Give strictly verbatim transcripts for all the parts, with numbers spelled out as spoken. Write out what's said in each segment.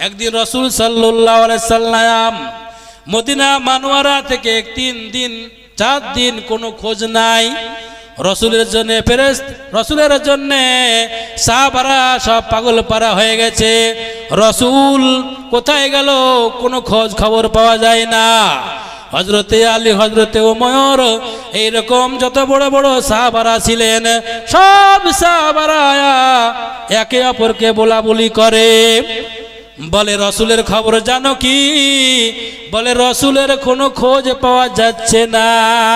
একদিন রাসূল সাল্লাল্লাহু আলাইহি সাল্লাম মদিনা মানওয়ারা থেকে তিন দিন চার দিন কোনো খোঁজ নাই। রসুলের জন্য ফেরেশতা রসুলের জন্য সাহাবারা সব পাগল পারা হয়ে গেছে। রসুল কোথায় গেল কোনো খোঁজ খবর পাওয়া যায় না। হযরতে আলী, হযরতে ওমর, এইরকম যত বড় বড় সাহাবারা ছিলেন সব সাহাবারা একে অপরকে বলা বলি করে, বলে রসুলের খবর জানো কি? বলে রসুলের কোনো খোঁজ পাওয়া যাচ্ছে না।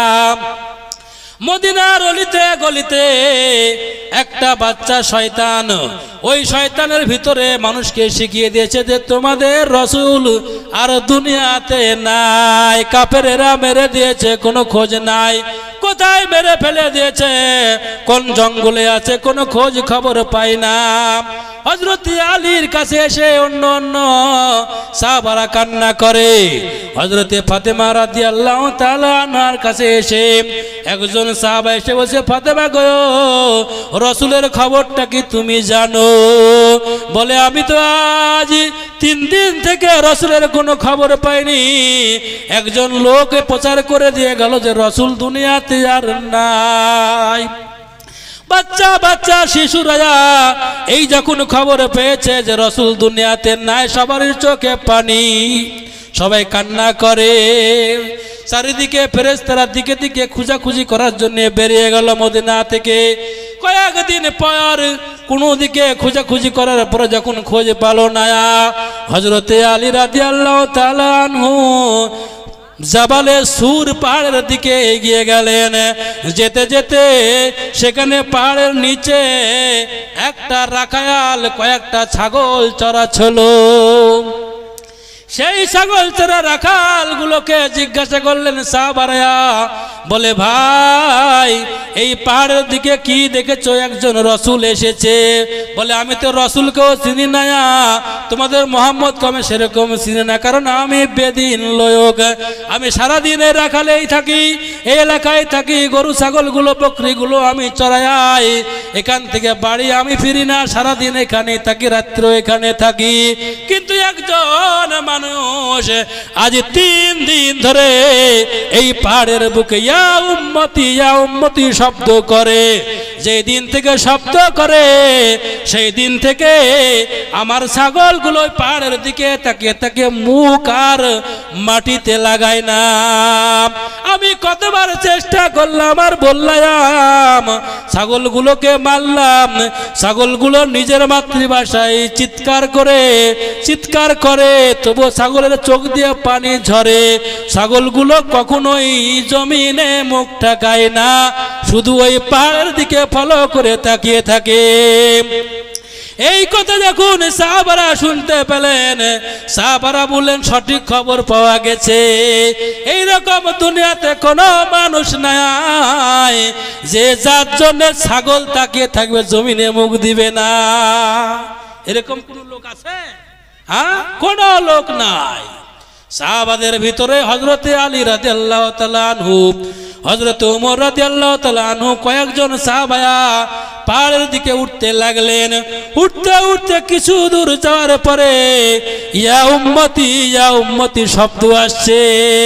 মদিনার অলিতে গলিতে একটা বাচ্চা শয়তান, ওই শয়তানের ভিতরে মানুষকে শিখিয়ে দিয়েছে যে তোমাদের রসুল আর দুনিয়াতে নাই। কাফেরেরা মেরে দিয়েছে, কোনো খোঁজ নাই। কোথায় মেরে ফেলে দিয়েছে, কোন জঙ্গলে আছে, কোনো খোঁজ খবর পাই না। হযরতে আলীর কাছে এসে অন্য অন্য সাহাবারা কান্না করে। হযরতে ফাতেমা রাদিয়াল্লাহু তাআলা আনহার কাছে এসে একজন সাহাবা এসে বলছে, ফাতেমা গো, রসুলের খবরটা কি তুমি জানো? বলে আমি তো আজ তিন দিন থেকে রসুলের কোনো খবর পাইনি। একজন লোক প্রচার করে দিয়ে গেল যে রসুল দুনিয়াতে আর নাই। বাচ্চা বাচ্চা শিশুরা এই যখন খবর পেয়েছে যে রসুল দুনিয়াতে নাই, সবার চোখে পানি, সবাই কান্না করে। চারিদিকে ফেরেশতারা দিকে দিকে খুঁজাখুঁজি করার জন্য বেরিয়ে গেল মদিনা থেকে। কয়েকদিন পর কোনো দিকে খোঁজাখুঁজি করার পরে যখন খোঁজ পালো না, হযরতে আলী রাদিয়াল্লাহু তাআলা আনহু জাবালে সুর পাহাড়ের দিকে এগিয়ে গেলেন। যেতে যেতে সেখানে পাহাড়ের নিচে একটা রাখাল কয়েকটা ছাগল চড়াচ্ছিল। সেই ছাগল চড়া রাখালগুলোকে জিজ্ঞাসা করলেন সাহাবারা, বলে ভাই এই পাহাড়ের দিকে কি দেখেছো? একজন রসুল এসেছে। বলে আমি তো রসুলকেও চিনি না, তোমাদের মোহাম্মদকে আমি সেরকম চিনি না, কারণ আমি বেদিন লোক। আমি সারাদিন এই রাখালেই থাকি, এই এলাকায় থাকি, গরু ছাগলগুলো বকরিগুলো আমি চড়াই। এখান থেকে বাড়ি আমি ফিরি না, সারাদিন এখানে থাকি, রাত্রে এখানে থাকি। কিন্তু একজন মানুষ আজ তিন দিন ধরে এই পাহাড়ের বুকে ইয়া উম্মতি ইয়া উম্মতি শব্দ করে। যেই দিন থেকে শব্দ করে সেই দিন থেকে আমার ছাগলগুলো পাহাড়ের দিকে তাকিয়ে তাকিয়ে মুখ আর মাটিতে লাগায় না। আমি কতবার চেষ্টা করলাম আর বললাম, ছাগলগুলোকে মারলাম, ছাগলগুলো নিজের মাতৃভাষায় চিৎকার করে চিৎকার করে তবু ছাগলের চোখ দিয়ে পানি ঝরে। ছাগলগুলো কখনোই জমিনে মুখ ঠেকায় না, শুধু ওই পাহাড়ের দিকে ফলো করে তাকিয়ে থাকে। এই কথা যখন সাহাবারা শুনতে পেলেন, সাহাবারা বললেন সঠিক খবর পাওয়া গেছে। এই রকম দুনিয়াতে কোনো মানুষ নাই যে যার জন্য ছাগল তাকিয়ে থাকবে, জমিনে মুখ দিবে না। এরকম কোন লোক আছে? হ্যাঁ, কোন লোক নাই। সাহাবাদের ভিতরে হযরতে আলী রাদিয়াল্লাহু তাআলা আনহু, হযরতে ওমর রাদিয়াল্লাহু তাআলা আনহু, কয়েকজন সাহাবা পাহাড়ের দিকে উঠতে লাগলেন। উঠতে উঠতে কিছু দূর যাওয়ার পরে ইয়া উম্মতি ইয়া উম্মতি শব্দ আসছে।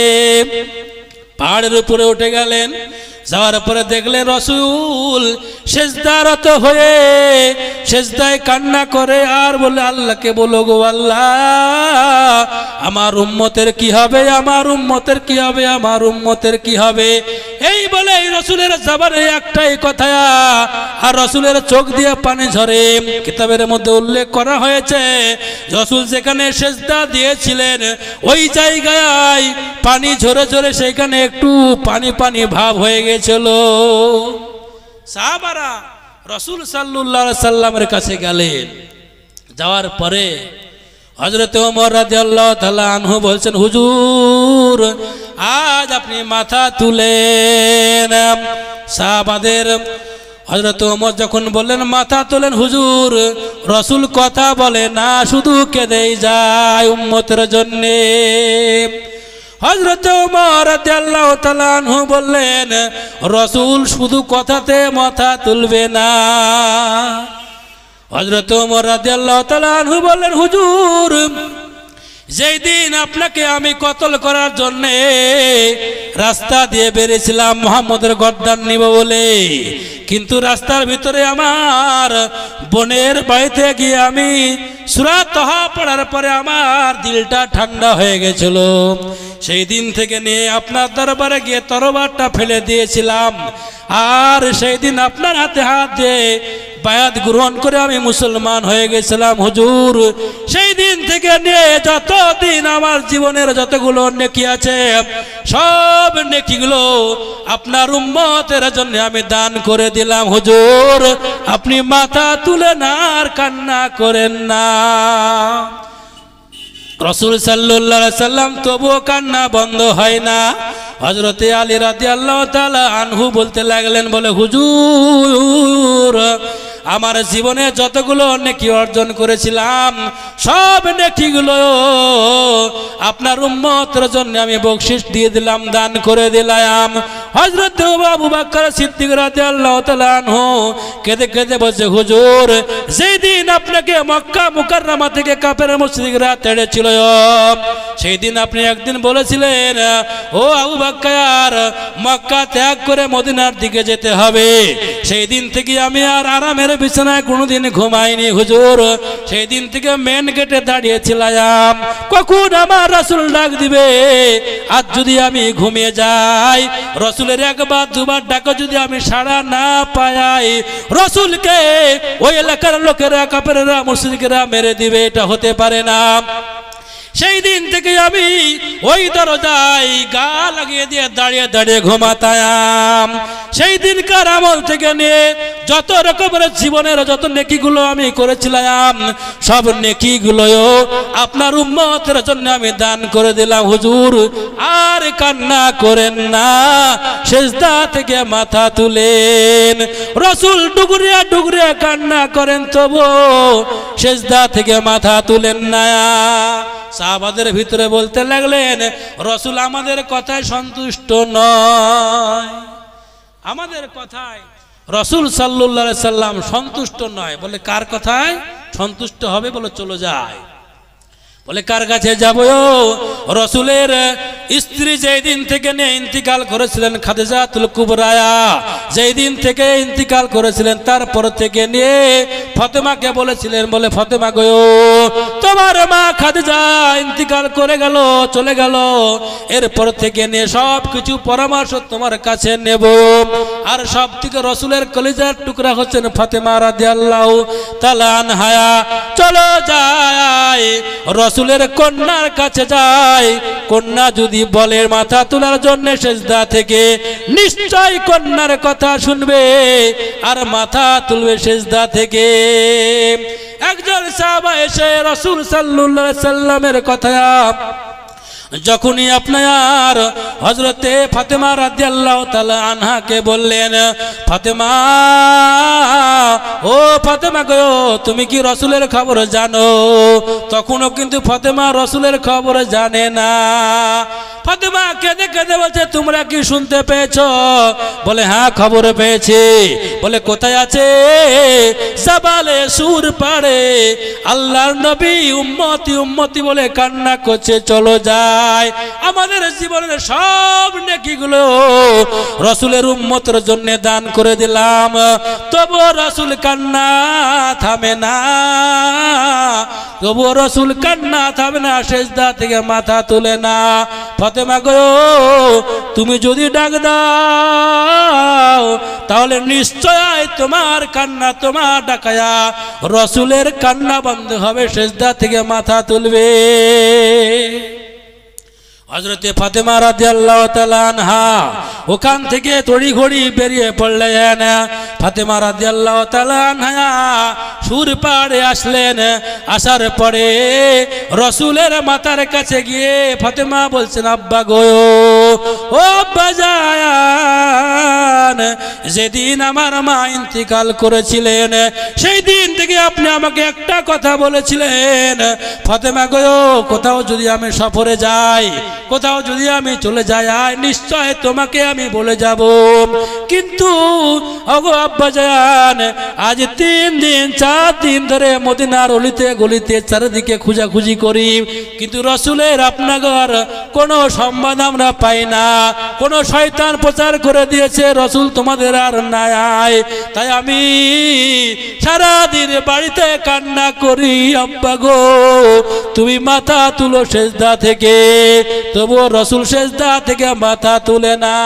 পাহাড়ের উপরে উঠে গেলেন। যাওয়ার পরে দেখলেন রসুল সেজদারত হয়ে সেজদায় কান্না করে আর বলে, আল্লাহকে বলো গো আল্লাহ, আমার উম্মতের কি হবে, আমার উম্মতের কি হবে, আমার উম্মতের কি হবে। এই বলে এই রসুলের জবানে একটাই কথা, আর রসুলের চোখ দিয়ে পানি ঝরে। কিতাবের মধ্যে উল্লেখ করা হয়েছে রসুল যেখানে সেজদা দিয়েছিলেন ওই জায়গায় পানি ঝরে ঝরে সেখানে একটু পানি পানি ভাব হয়ে গেছিল। সাহাবারা রসুল সাল্লাল্লাহু আলাইহি সাল্লামের কাছে গেলেন। যাওয়ার পরে হযরতে ওমর রাদিয়াল্লাহু তাআলা আনহু বলছেন, হুজুর আজ আপনি মাথা তুলেন। সাহাবাদের হযরতে ওমর যখন বললেন মাথা তোলেন, হুজুর রসুল কথা বলে না, শুধু কেঁদেই যায় উম্মতের জন্যে। হযরত ওমর রাদিয়াল্লাহু তাআলা আনহু বললেন, রসুল শুধু কথাতে মাথা তুলবে না। হযরত ওমর রাদিয়াল্লাহু তাআলা আনহু বললেন, হুজুর যেই দিন আপনাকে আমি কতল করার জন্যে রাস্তা দিয়ে বেরিয়েছিলাম মোহাম্মদের গর্দান নিব বলে, কিন্তু রাস্তার ভিতরে আমার বোনের বাড়িতে গিয়ে আমি সূরা তাহা পড়ার পরে আমার দিলটা ঠান্ডা হয়ে গেছিল। সেই দিন থেকে নিয়ে আপনার দরবারে গিয়ে তরবারটা ফেলে দিয়েছিলাম, আর সেই দিন আপনার হাতে হাত দিয়ে বায়াত গ্রহণ করে আমি মুসলমান হয়ে গেছিলাম হুজুর। সেই দিন থেকে নিয়ে যতদিন আমার জীবনের যতগুলো নেকি আছে সব নেকিগুলো আপনার উম্মতের জন্য আমি দান করে দিলাম হুজুর। আপনি মাথা তুলেন আর কান্না করেন না। রাসূল সাল্লাল্লাহু আলাইহি সাল্লাম তবুও কান্না বন্ধ হয় না। হযরতে আলী রাদিয়াল্লাহু তাআলা আনহু বলতে লাগলেন, বলে হুজুর আমার জীবনে যতগুলো নেকি অর্জন করেছিলাম সব নেকিগুলো আপনার উম্মতের জন্য আমি বকশিশ দিয়ে দিলাম, দান করে দিলাম। হযরত আবু বকর সিদ্দিক রাদিয়াল্লাহু তাআলা আনহু কেঁদে কেঁদে বলছে, হুজুর যেই দিন আপনাকে মক্কা মুকাররমা থেকে কাফের মুশরিকরা তেড়েছিল সেই দিন আপনি একদিন বলেছিলেন, ও আবু বকর মক্কা ত্যাগ করে মদিনার দিকে যেতে হবে। সেই দিন থেকে আমি আর আরামের বিছানায় কোনোদিন ঘুমাইনি হুজুর। সেই দিন থেকে মেন গেটে দাঁড়িয়েছিলাম কখন আমার রাসূল ডাক দিবে। আজ যদি আমি ঘুমিয়ে যাই, রাসূলের একবার দুবার ডাকে যদি আমি সাড়া না পাই, রাসূলকে ওই এলাকার লোকেরা কাফেররা মুশরিকরা মেরে দিবে, এটা হতে পারে না। সেই দিন থেকে আমি ওই দরজায় গা লাগিয়ে দিয়ে দাঁড়িয়ে দাঁড়িয়ে ঘুমাতাম। সেই দিনকার আমল থেকে নিয়ে যত রকমের জীবনের যত নেকিগুলো আমি করেছিলাম সব নেকিগুলো আপনার উম্মতের জন্য আমি দান করে দিলাম হুজুর। আর কান্না করেন না, সেজদা থেকে মাথা তুলেন। রাসূল ডুগরিয়া ডুগরিয়া কান্না করেন, তবু সেজদা থেকে মাথা তুলেন না। সাহাবাদের ভিতরে বলতে লাগলেন, রাসূল আমাদের কথায় সন্তুষ্ট নয়, আমাদের কথায় রাসূল সাল্লাল্লাহু আলাইহি সাল্লাম সন্তুষ্ট নয়। বলে কার কথায় সন্তুষ্ট হবে? বলে চলে যায়। বলে কার কাছে যাব? রাসূলের স্ত্রী যেই দিন থেকে নিয়ে ইন্তিকাল করেছিলেন খাদিজাতুল কুবরা, যেই দিন থেকে ইন্তিকাল করেছিলেন তারপর থেকে নিয়ে ফাতেমাকে বলেছিলেন, বলে ফাতেমা গো তোমার মা খাদিজা ইন্তিকাল করে গেল, চলে গেল, এরপর থেকে নিয়ে সব কিছু পরামর্শ তোমার কাছে নেব। আর সব থেকে রাসূলের কলিজার টুকরা হচ্ছেন ফাতেমা রাদিয়াল্লাহু তাআলা আনহা। চলো যায় রাসূলের কন্যার কাছে যায়, কন্যা যদি বলে মাথা তোলার জন্য সেজদা থেকে, নিশ্চয় কন্যার কথা শুনবে আর মাথা তুলবে সেজদা থেকে। একজন সাহাবা এসে রাসূল সাল্লাল্লাহু আলাইহি সাল্লামের কথা যখনই আপনার হযরতে ফাতেমা রাদিয়াল্লাহু তাআলা আনহাকে বললেন, ফাতেমা ও ফাতেমা গো তুমি কি রাসূলের খবর জানো? তখনও কিন্তু ফাতেমা রাসূলের খবর জানে না। ফাতেমা কেঁদে কেঁদে বলছে, তোমরা কি শুনতে পেয়েছো? বলে হ্যাঁ খবর পেয়েছি। বলে কোথায় আছে? জাবালে সুর পাড়ে আল্লাহর নবী উম্মতি উম্মতি বলে কান্না করছে, চলো যাই। আমাদের জীবনের সব নেকিগুলো রাসূলের উম্মতের জন্য দান করে দিলাম, তবু রাসূল কান্না থামে না, তবু রাসূল কান্না থামে না, সেজদা থেকে মাথা তুলে না। ফাতেমা গো তুমি যদি ডাক দাও তাহলে নিশ্চয় তোমার কান্না তোমার ডাকায়া রাসূলের কান্না বন্ধ হবে, সেজদা থেকে মাথা তুলবে। হযরতে ফাতেমা রাদিয়াল্লাহু তাআলা আনহা ওখান থেকে তড়ি ঘড়ি বেরিয়ে পড়লেন। ফাতেমা রাদিয়াল্লাহু তাআলা আনহা সুর পাড়ে আসলেন। আসার পরে রাসূলের মাথার কাছে গিয়ে ফাতেমা বলছেন, আব্বা গো ও আব্বা জান, যেদিন আমার মা ইন্তিকাল করেছিলেন সেই দিন থেকে আপনি আমাকে একটা কথা বলেছিলেন, ফাতেমা গো কোথাও যদি আমি সফরে যাই, কোথাও যদি আমি চলে যাই নিশ্চয় তোমাকে আমি বলে যাব। কিন্তু ওগো আব্বা জান, আজ তিন দিন চার দিন ধরে মদিনার অলিতে গলিতে চারিদিকে খুঁজাখুঁজি করি, কিন্তু রসুলের আপনার কোনো সংবাদ আমরা পাই না। কোনো শয়তান প্রচার করে দিয়েছে রসুল তোমাদের আর নাই, তাই আমি সারাদিন বাড়িতে কান্না করি। আব্বা গো তুমি মাথা তুলো সেজদা থেকে, তবুও রসুল সেজদা থেকে মাথা তুলে না।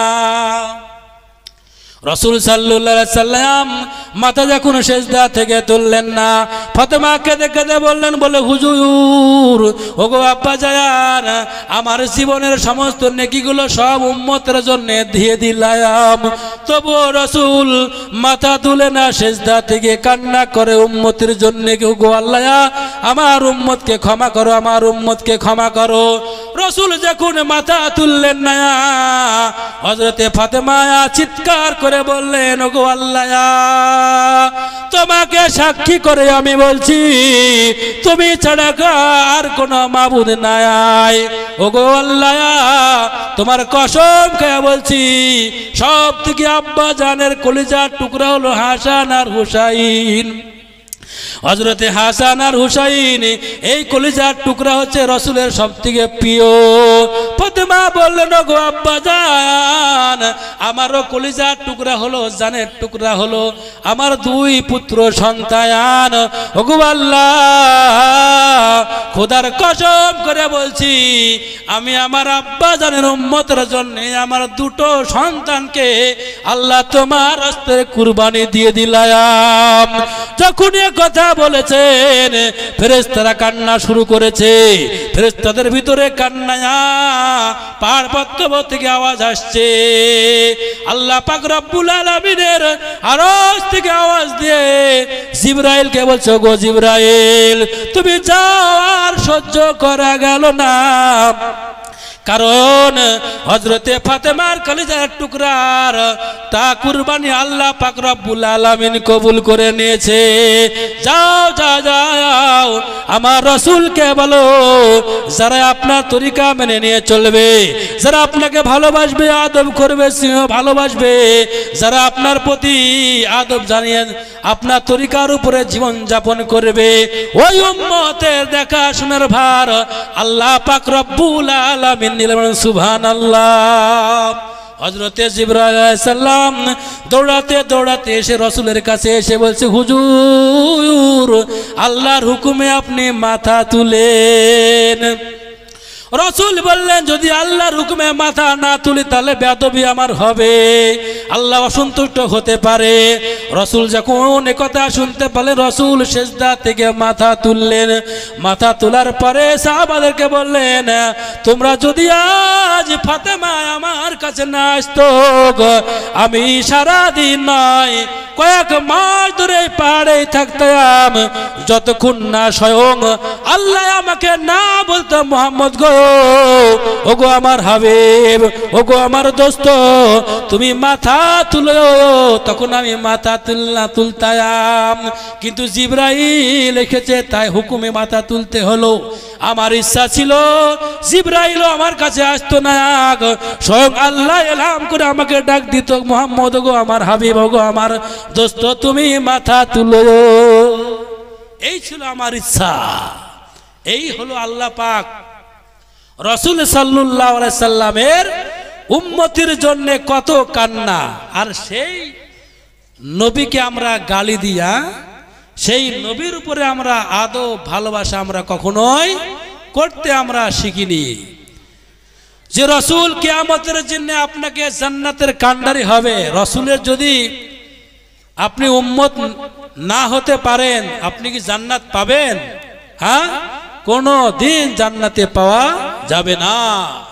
রসুল সাল্লাল্লাহু আলাইহি সাল্লাম মাথা যখন সেজদা থেকে তুললেন না, ফাতেমা কেঁদে কেঁদে বললেন, বলে হুজুর ওগো আব্বা জান, আমার জীবনের সমস্ত নেকিগুলো সব উম্মতের জন্য দিয়ে দিলাম, তবুও রসুল মাথা তুলে না সেজদা থেকে কান্না করে উম্মতের জন্য। গো আল্লাহ আমার উম্মতকে ক্ষমা করো, আমার উম্মতকে ক্ষমা করো। রসুল যখন মাথা তুললেন না, হযরতে ফাতেমা চিৎকার করে বললেন, ওগো আল্লাহ তোমাকে সাক্ষী করে আমি বলছি তুমি ছাড়া আর কোন মাবুদ নাই। ওগো আল্লাহ তোমার কসম খেয়ে বলছি সব থেকে আব্বা জানের কলিজার টুকরা হলো হাসান আর হুসাইন। হযরতে হাসান আর হুসাইন এই কলিজার টুকরা হচ্ছে রসুলের সব থেকে প্রিয়। ফাতেমা বললেন, ওগো আব্বা জান আমারও কলিজার টুকরা হলো, জানের টুকরা হলো আমার দুই পুত্র সন্তান। ওগো আল্লাহ খোদার কসম করে বলছি আমি আমার আব্বা জানের উম্মতের জন্য আমার দুটো সন্তানকে আল্লাহ তোমার রাস্তায় কুরবানি দিয়ে দিলাম। যখন এ কথা বলেছেন ফেরেশতারা কান্না শুরু করেছে। ফেরেশতাদের ভিতরে কান্না পার্বত্য থেকে আওয়াজ আসছে। আল্লাহ পাক রব্বুল আলামিনের আরশ থেকে আওয়াজ দিয়ে জিবরাইলকে বলছো, গো জিবরাইল তুমি যাও, আর সহ্য করা গেল না, কারণ হযরতে ফাতেমার কলিজার টুকরার তা কুরবানি আল্লাহ পাক রব্বুল আলামিন কবুল করে নিয়েছে। যাও যাও যাও আমার রাসূলকে বলো যারা আপনার তরিকা মেনে নিয়ে চলবে, যারা আপনাকে ভালোবাসবে, আদব করবে, স্নেহ ভালোবাসবে, যারা আপনার প্রতি আদব জানিয়ে আপনার তরিকার উপরে জীবন যাপন করবে, ওই উম্মতের দেখাশোনার ভার আল্লাহ পাক রব্বুল আলামিন নিলেন। সুবহানাল্লাহ। হযরতে জিবরাইল আলাইহিস সালাম দৌড়াতে দৌড়াতে এসে রসুলের কাছে এসে বলছে, হুজুর আল্লাহর হুকুমে আপনি মাথা তুলেন। রসুল বললেন, যদি আল্লাহর হুকুমে মাথা না তুলি তাহলে বেয়াদবি আমার হবে, আল্লাহ অসন্তুষ্ট হতে পারে। রসুল যখন একথা শুনতে পেলেন রসুল সেজদা থেকে মাথা তুললেন। মাথা তোলার পরে সাহাবাদেরকে বললেন, তোমরা যদি আজ ফাতেমা আমার কাছে না আসতো আমি সারাদিন নয় কয়েক মাস ধরে পাহাড়ে থাকতাম, যতক্ষণ না স্বয়ং আল্লাহ আমাকে না বলতো মুহাম্মদ গো, ওগো আমার হাবিব, ওগো আমার দোস্ত তুমি মাথা তুলো, তখন আমি মাথা তুলনা তুলতাম। কিন্তু জিবরাইল এসেছে তাই হুকুমে মাথা তুলতে হলো। আমার ইচ্ছা ছিল জিবরাইল আমার কাছে আসতো না, স্বয়ং আল্লাহ এলাম করে আমাকে ডাক দিত, মুহাম্মদ গো আমার হাবিব, গো আমার দোস্ত তুমি মাথা তুলো। এই ছিল আমার ইচ্ছা। এই হলো আল্লাহ পাক রসুল সাল্লাল্লাহু আলাইহি সাল্লামের উম্মতির জন্য কত কান্না। আর সেই নবীকে আমরা গালি দিয়া সেই নবীর উপরে আমরা আদব ভালোবাসা আমরা কখনোই করতে আমরা শিখিনি। যে রসুল কিয়ামতের জন্য আপনাকে জান্নাতের কান্ডারি হবে, রসুলের যদি আপনি উম্মত না হতে পারেন আপনি কি জান্নাত পাবেন? হ্যাঁ, কোনো দিন জান্নাতে পাওয়া যাবে না।